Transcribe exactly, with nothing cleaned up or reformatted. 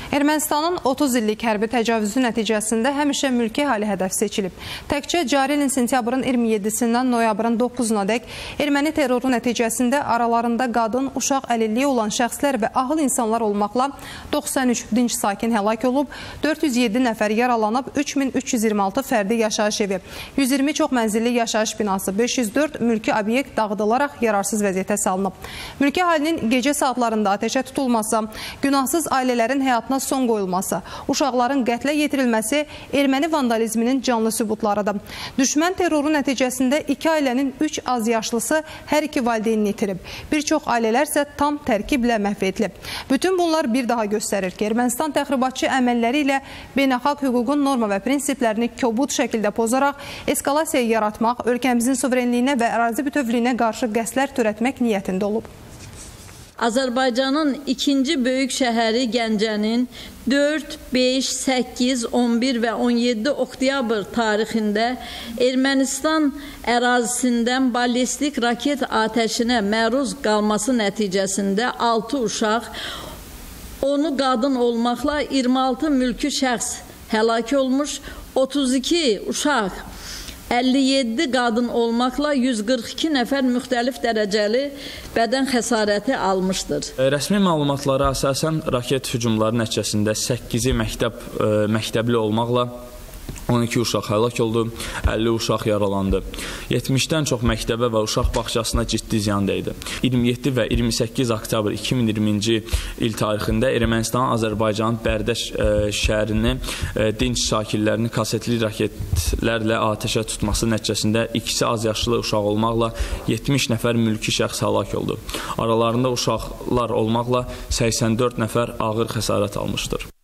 Ermənistanın otuz illik hərbi təcavüzü nəticəsində həmişə mülki hali hədəf seçilib. Təkcə cari ilin sentyabrın iyirmi yeddisindən noyabrın doqquzuna dək erməni terroru nəticəsində aralarında qadın, uşaq əlilliyi olan şəxslər və ağıl insanlar olmaqla doxsan üç dinc sakin həlak olub, dörd yüz yeddi nəfər yaralanıb, üç min üç yüz iyirmi altı fərdi yaşayış evi, yüz iyirmi çox mənzilli yaşayış binası, beş yüz dörd mülki obyekt dağıdılaraq yararsız vəziyyətə salınıb. Mülki halinin gecə saatlarında ateşə tutulması, günahsız ailələrin həyatına son qoyulması, uşaqların qətlə yetirilməsi erməni vandalizminin canlı sübutlarıdır. Düşmən terroru nəticəsində iki ailənin üç az yaşlısı hər iki valideynini itirib. Bir çox ailələr isə tam tərkiblə məhv edilib. Bütün bunlar bir daha göstərir ki, Ermənistan təxribatçı əməlləri ilə beynəlxalq hüququn norma və prinsiplərini kobud şəkildə pozaraq eskalasiyaya yaratmaq, ölkəmizin suverenliyinə və ərazi bütövlüyünə qarşı qəsdlər törətmək niyyətində olub. Azərbaycanın ikinci böyük şəhəri Gəncənin dörd, beş, səkkiz, on bir və on yeddi oktyabr tarixində Ermənistan ərazisindən ballistik raket atəşinə məruz qalması nəticəsində altı uşaq, onu qadın olmaqla iyirmi altı mülki şəxs həlak olmuş, otuz iki uşaq, əlli yeddi qadın olmaqla yüz qırx iki nəfər müxtəlif dərəcəli bədən xəsarəti almışdır. Rəsmi məlumatlara əsasən raket hücumları nəticəsində səkkizi məktəb, məktəbli olmaqla on iki uşaq həlak oldu, əlli uşaq yaralandı. yetmişdən çox məktəbə və uşaq bağçasına ciddi ziyan dəydi. iyirmi yeddi və iyirmi səkkiz oktyabr iki min iyirminci il tarixində Ermənistanın Azərbaycanın Bərdəş şəhərini dinc sakinlərini kasetli raketlərlə atəşə tutması nəticəsində ikisi az yaşlı uşaq olmaqla yetmiş nəfər mülki şəxs həlak oldu. Aralarında uşaqlar olmaqla səksən dörd nəfər ağır xəsarət almışdır.